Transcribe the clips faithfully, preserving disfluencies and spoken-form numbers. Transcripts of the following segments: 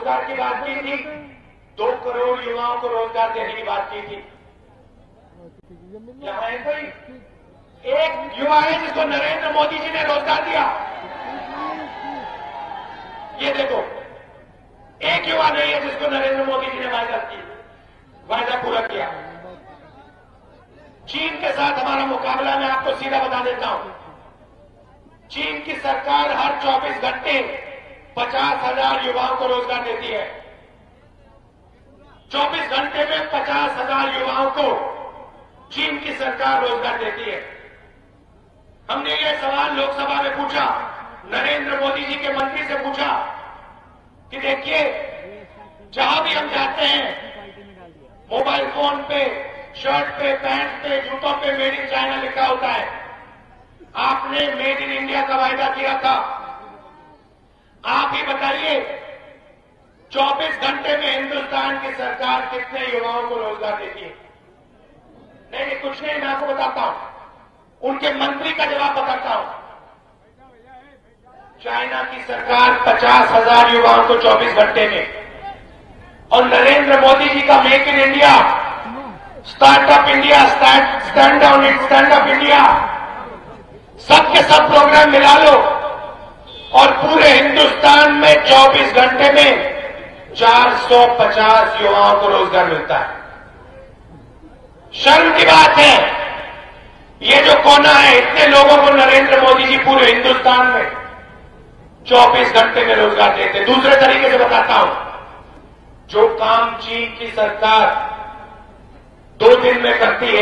रोजगार की बात की थी, दो करोड़ युवाओं को रोजगार देने की बात की थी। यहाँ है कोई एक युवा है जिसको नरेंद्र मोदी जी ने रोजगार दिया? ये देखो, एक युवा नहीं है जिसको नरेंद्र मोदी जी ने वायदा की वायदा पूरा किया। चीन के साथ हमारा मुकाबला, मैं आपको सीधा बता देता हूं, चीन की सरकार हर चौबीस घंटे पचास हजार युवाओं को रोजगार देती है। चौबीस घंटे में पचास हजार युवाओं को चीन की सरकार रोजगार देती है। हमने ये सवाल लोकसभा में पूछा, नरेंद्र मोदी जी के मंत्री से पूछा कि देखिए, जहां भी हम जाते हैं मोबाइल फोन पे, शर्ट पे, पैंट पे, जूतों पे मेड इन चाइना लिखा होता है। आपने मेड इन इंडिया का वायदा किया था। आप ही बताइए, चौबीस घंटे में हिंदुस्तान की सरकार कितने युवाओं को रोजगार देती है? नहीं नहीं, कुछ नहीं, मैं आपको बताता हूं, उनके मंत्री का जवाब बताता हूं। चाइना की सरकार पचास हजार युवाओं को चौबीस घंटे में, और नरेंद्र मोदी जी का make in India, startup India, stand down in stand up India, सबके सब प्रोग्राम मिला लो और पूरे हिंदुस्तान में चौबीस घंटे में चार सौ पचास युवाओं को रोजगार मिलता है। शर्म की बात है, ये जो कोना है, इतने लोगों को नरेंद्र मोदी जी पूरे हिंदुस्तान में चौबीस घंटे में रोजगार देते। दूसरे तरीके से बताता हूं, जो काम चीन की सरकार दो दिन में करती है,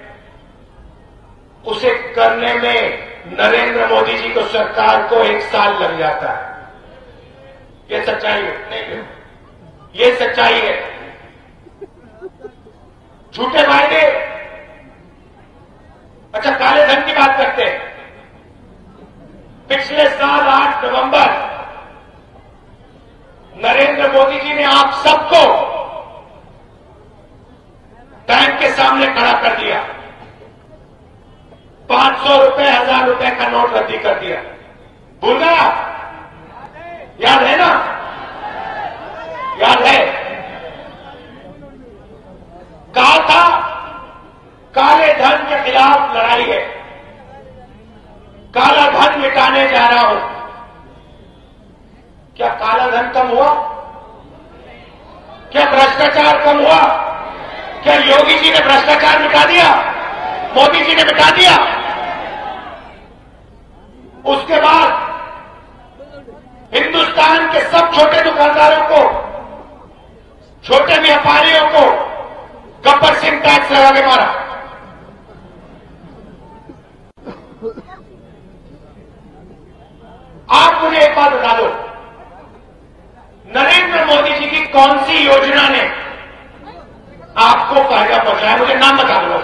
उसे करने में नरेंद्र मोदी जी को सरकार को एक साल लग जाता है। ये सच्चाई है, नहीं, ये सच्चाई है। झूठे वायदे, अच्छा काले धन की बात करते हैं। पिछले साल आठ नवंबर नरेंद्र मोदी जी ने आप सबको बैंक के सामने खड़ा कर दिया, पांच सौ रुपए, हजार रुपए का नोट रद्दी कर दिया। भूल गया? याद है ना? याद है? कहा था काले धन के खिलाफ लड़ाई है, काला धन मिटाने जा रहा हूं। क्या काला धन कम हुआ? क्या भ्रष्टाचार कम हुआ? क्या योगी जी ने भ्रष्टाचार मिटा दिया? मोदी जी ने मिटा दिया? उसके बाद हिंदुस्तान के सब छोटे दुकानदारों को, छोटे व्यापारियों को गब्बर सिंह टैक्स लगा के मारा। आप मुझे एक बात बता दो, नरेंद्र मोदी जी की कौन सी योजना ने आपको फायदा पहुंचाया? मुझे नाम बता दो।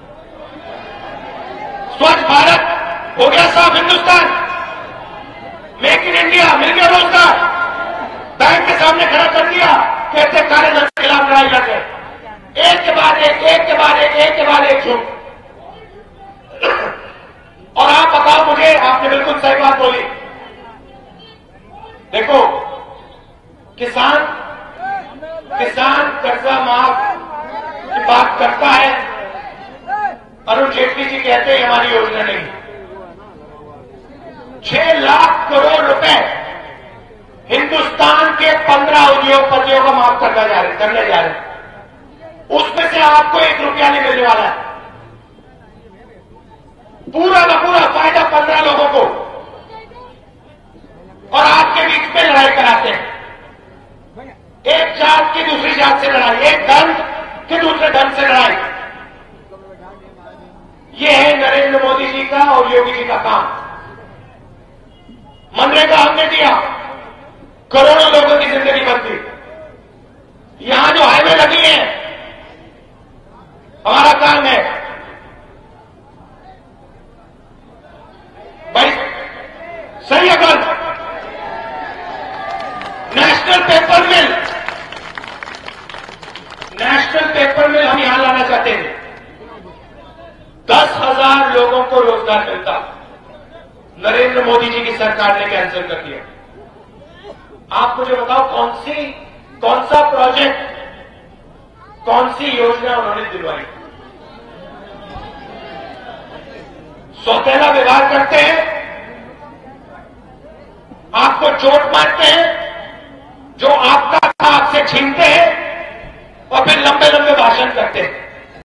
स्वच्छ भारत हो गया साफ हिंदुस्तान, मेक इन इंडिया मिल गया रोजगार, बैंक के सामने खड़ा कर दिया, कहते काले धन के खिलाफ लड़ाई लड़ रहे। एक के बाद एक, एक के बाद एक, एक के बाद एक झूठ। और आप बताओ मुझे, आपने बिल्कुल सही बात बोली। देखो, किसान किसान कर्जा माफ की बात करता है, अरुण जेटली जी कहते हैं हमारी योजना नहीं। छह लाख करोड़ रुपए हिंदुस्तान के पंद्रह उद्योगपतियों को माफ करना जा रहे करने जा रहे उसमें से आपको एक रुपया नहीं मिलने वाला है। पूरा का पूरा फायदा पंद्रह लोगों को, और आपके बीच में लड़ाई कराते हैं। एक जात की दूसरी जात से लड़ाई, एक धन के दूसरे धन से लड़ाई। ये है नरेंद्र मोदी जी का और योगी जी का काम। मनरेगा हमने दिया, करोड़ों लोगों की जिंदगी बदली। यहां जो हाईवे लगी है, हमारा काम है भाई, सही है गलत? National paper mill, national paper mill हम यहां लाना चाहते हैं। दस हजार लोगों को रोजगार मिलता, नरेंद्र मोदी जी की सरकार ने कैंसिल कर दिया। आप मुझे बताओ कौन सी कौन सा प्रोजेक्ट, कौन सी योजना उन्होंने दिलवाई? सौतेला व्यवहार करते हैं, आपको चोट मारते हैं, जो आपका था आपसे छीनते हैं और फिर लंबे लंबे भाषण करते हैं।